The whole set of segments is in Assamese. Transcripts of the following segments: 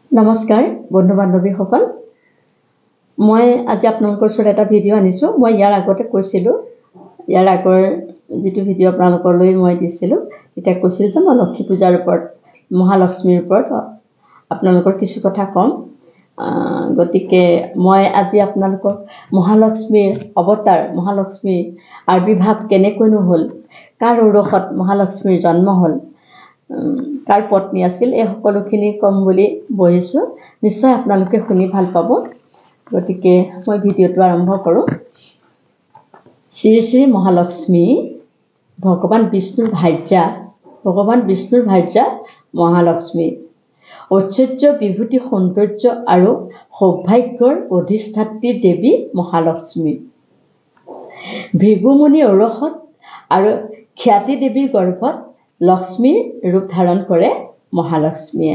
নমস্কাৰ বন্ধু বান্ধৱীসকল মই আজি আপোনালোকৰ ওচৰত এটা ভিডিঅ' আনিছো মই ইয়াৰ আগতে কৈছিলো ইয়াৰ আগৰ যেটো ভিডিঅ' আপোনালোকলৈ মই দিছিলো এটা কৈছিল যে মই লক্ষ্মী পূজাৰ ওপৰত মহালক্ষ্মীৰ ওপৰত আপোনালোকৰ কিছু কথা কম গতিকে মই আজি আপোনালোকক মহালক্ষ্মীৰ অৱতাৰ মহালক্ষ্মীৰ আবিৰ্ভাৱ কেনেকৈনো হ'ল কাৰ ওৰসত মহালক্ষ্মীৰ জন্ম হ'ল কাৰ পত্নী আছিল এই সকলোখিনি কম বুলি বহিছো নিশ্চয় আপোনালোকে শুনি ভাল পাব গতিকে মই ভিডিঅ'টো আৰম্ভ কৰো শ্ৰী শ্ৰী মহালক্ষ্মী ভগৱান বিষ্ণুৰ ভাৰ্যা মহালক্ষ্মী ঐশ্বৰ্য বিভূতি সৌন্দৰ্য আৰু সৌভাগ্যৰ অধিষ্ঠাত্ৰী দেৱী মহালক্ষ্মী ভৃগুমুনি ওৰসত আৰু খ্যাতি দেৱীৰ গৰ্ভত লক্ষ্মী ৰূপ ধাৰণ কৰে মহালক্ষ্মীয়ে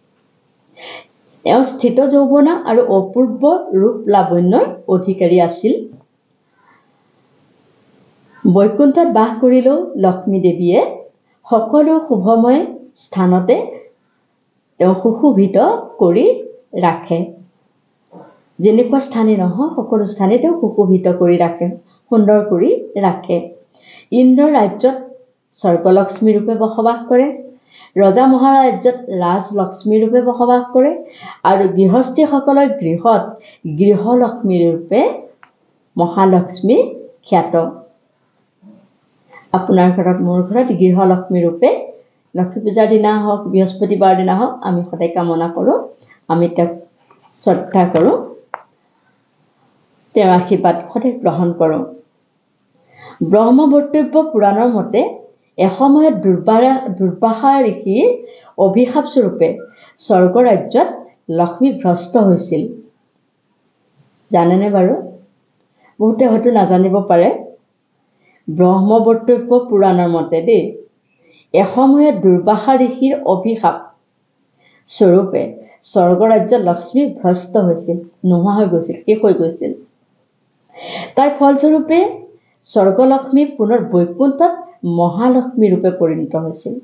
এও স্থিত যৌৱনা আৰু অপূৰ্ব ৰূপ লাৱণ্যৰ অধিকাৰী আছিল বৈকুণ্ঠত বাস কৰিলেও লক্ষ্মী দেৱীয়ে সকলো শুভময় স্থানতে তেওঁ সুশোভিত কৰি ৰাখে যেনেকুৱা স্থানে নহয় সকলো স্থানে তেওঁ সুশোভিত কৰি ৰাখে সুন্দৰ কৰি ৰাখে ইন্দ্ৰ ৰাজ্যত স্বৰ্গলক্ষ্মী ৰূপে বসবাস কৰে ৰজা মহাৰাজ্যত ৰাজলক্ষ্মী ৰূপে বসবাস কৰে আৰু গৃহস্থীসকলৰ গৃহত গৃহলক্ষ্মী ৰূপে মহালক্ষ্মী খ্যাত আপোনাৰ ঘৰত মোৰ ঘৰত গৃহলক্ষ্মী ৰূপে লক্ষ্মী পূজাৰ দিনা হওক বৃহস্পতিবাৰ দিনা হওক আমি সদায় কামনা কৰোঁ আমি তেওঁক শ্ৰদ্ধা কৰোঁ তেওঁৰ আশীৰ্বাদ সদায় গ্ৰহণ কৰোঁ ব্ৰহ্মবৰ্তব্য পুৰাণৰ মতে এসময়ত দুৰ্বাসা ঋষিৰ অভিশাপ স্বৰূপে স্বৰ্গ ৰাজ্যত লক্ষ্মী ভ্ৰষ্ট হৈছিল জানেনে বাৰু বহুতে হয়তো নাজানিব পাৰে ব্ৰহ্মবৰ্তব্য পুৰাণৰ মতে দেই এসময়ত দুৰ্বাসা ঋষিৰ অভিশাপ স্বৰূপে স্বৰ্গ ৰাজ্যত লক্ষ্মী ভ্ৰষ্ট হৈছিল নোহোৱা হৈ গৈছিল শেষ হৈ গৈছিল তাৰ ফলস্বৰূপে স্বৰ্গলক্ষ্মী পুনৰ বৈকুণ্ঠত মহালক্ষ্মী ৰূপে পৰিণত হৈছিল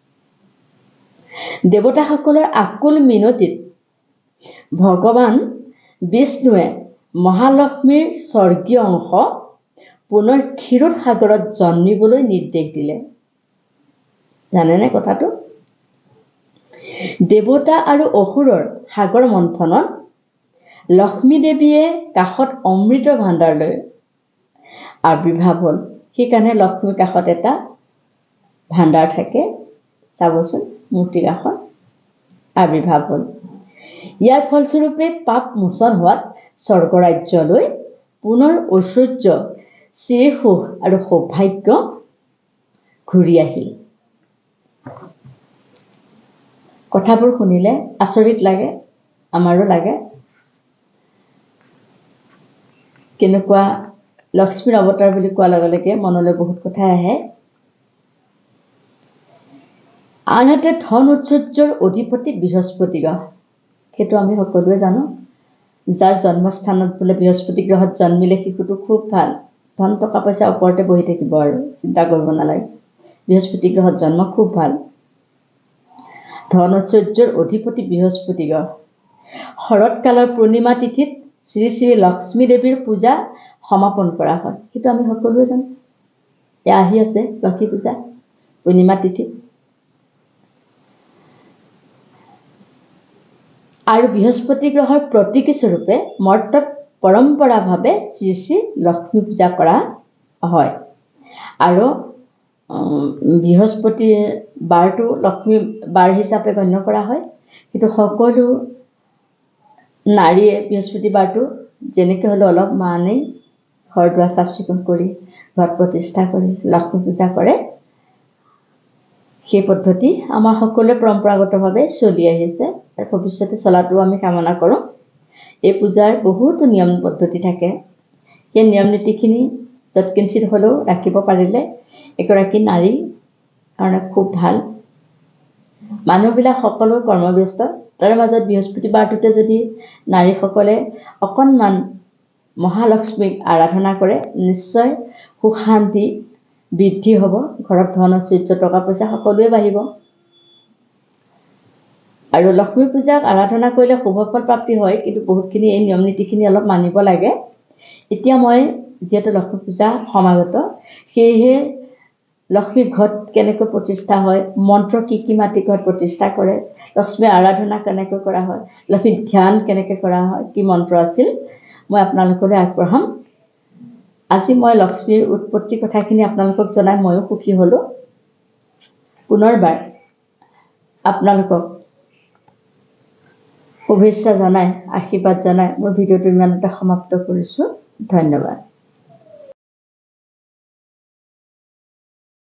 দেৱতাসকলৰ আকুল মিনতিত ভগৱান বিষ্ণুৱে মহালক্ষ্মীৰ স্বৰ্গীয় অংশ পুনৰ ক্ষীৰোদ সাগৰত জন্মিবলৈ নিৰ্দেশ দিলে জানেনে কথাটো দেৱতা আৰু অসুৰৰ সাগৰ মন্থনত লক্ষ্মী দেৱীয়ে কাষত অমৃত ভাণ্ডাৰ লৈ আবিৰ্ভাৱ হ'ল সেইকাৰণে লক্ষ্মীৰ কাষত এটা ভাণ্ডাৰ থাকে চাবচোন মূৰ্তিৰ কাষত আবিৰ্ভাৱ হ'ল ইয়াৰ ফলস্বৰূপে পাপ মোচন হোৱাত স্বৰ্গ ৰাজ্যলৈ পুনৰ ঐশ্বৰ্য শ্ৰীসুখ আৰু সৌভাগ্য ঘূৰি আহিল কথাবোৰ শুনিলে আচৰিত লাগে আমাৰো লাগে কেনেকুৱা লক্ষ্মীৰ অৱতাৰ বুলি কোৱাৰ লগে লগে মনলৈ বহুত কথা আহে আনহাতে ধন ঐশ্বৰ্যৰ অধিপতি বৃহস্পতি গ্ৰহ সেইটো আমি সকলোৱে জানো যাৰ জন্মস্থানত বোলে বৃহস্পতি গ্ৰহত জন্মিলে শিশুটো খুব ভাল ধন টকা পইচা ওপৰতে বহি থাকিব আৰু চিন্তা কৰিব নালাগে বৃহস্পতি গ্ৰহত জন্ম খুব ভাল ধন ঐশ্বৰ্যৰ অধিপতি বৃহস্পতি গ্ৰহ শৰৎকালৰ পূৰ্ণিমা তিথিত শ্ৰী শ্ৰী লক্ষ্মী দেৱীৰ পূজা সমাপন কৰা হয় সেইটো আমি সকলোৱে জানো এয়া আহি আছে লক্ষ্মী পূজা পূৰ্ণিমা তিথি আৰু বৃহস্পতি গ্ৰহৰ প্ৰতীকী স্বৰূপে মৰ্তত পৰম্পৰাভাৱে শ্ৰী শ্ৰী লক্ষ্মী পূজা কৰা হয় আৰু বৃহস্পতিৰ বাৰটো লক্ষ্মী বাৰ হিচাপে গণ্য কৰা হয় কিন্তু সকলো নাৰীয়ে বৃহস্পতি বাৰটো যেনেকৈ হ'লেও অলপ মানেই ঘৰ দুৱাৰ চাফ চিকুণ কৰি ঘৰত প্ৰতিষ্ঠা কৰি লক্ষ্মী পূজা কৰে সেই পদ্ধতি আমাৰ সকলোৱে পৰম্পৰাগতভাৱে চলি আহিছে আৰু ভৱিষ্যতে চলাটো আমি কামনা কৰোঁ এই পূজাৰ বহুতো নিয়ম পদ্ধতি থাকে সেই নিয়ম নীতিখিনি যৎকিঞ্চিত হ'লেও ৰাখিব পাৰিলে এগৰাকী নাৰী কাৰণে খুব ভাল মানুহবিলাক সকলো কৰ্মব্যস্ত তাৰ মাজত বৃহস্পতিবাৰটোতে যদি নাৰীসকলে অকণমান মহালক্ষ্মীক আৰাধনা কৰে নিশ্চয় সুখ শান্তি বৃদ্ধি হ'ব ঘৰত ধন ঐশ্বৰ্য টকা পইচা সকলোৱে বাঢ়িব আৰু লক্ষ্মী পূজাক আৰাধনা কৰিলে শুভফল প্ৰাপ্তি হয়, কিন্তু বহুতখিনি এই নিয়ম নীতিখিনি অলপ মানিব লাগে। এতিয়া মই যিহেতু লক্ষ্মী পূজা সমাগত, সেয়েহে লক্ষ্মী ঘট কেনেকৈ প্ৰতিষ্ঠা হয়, মন্ত্ৰ কি মাতি ঘট প্ৰতিষ্ঠা কৰে, লক্ষ্মী আৰাধনা কেনেকৈ কৰা হয়, লক্ষ্মী ধ্যান কেনেকৈ কৰা হয়, কি মন্ত্ৰ আছিল, মই আপোনালোকলৈ আগবঢ়াম। আজি মই লক্ষ্মীৰ উৎপত্তি কথাখিনি আপোনালোকক জনাই ময়ো সুখী হ'লোঁ। পুনৰবাৰ আপোনালোকক শুভেচ্ছা জনাই, আশীৰ্বাদ জনাই মোৰ ভিডিঅ'টো ইমানতে সমাপ্ত কৰিছোঁ। ধন্যবাদ।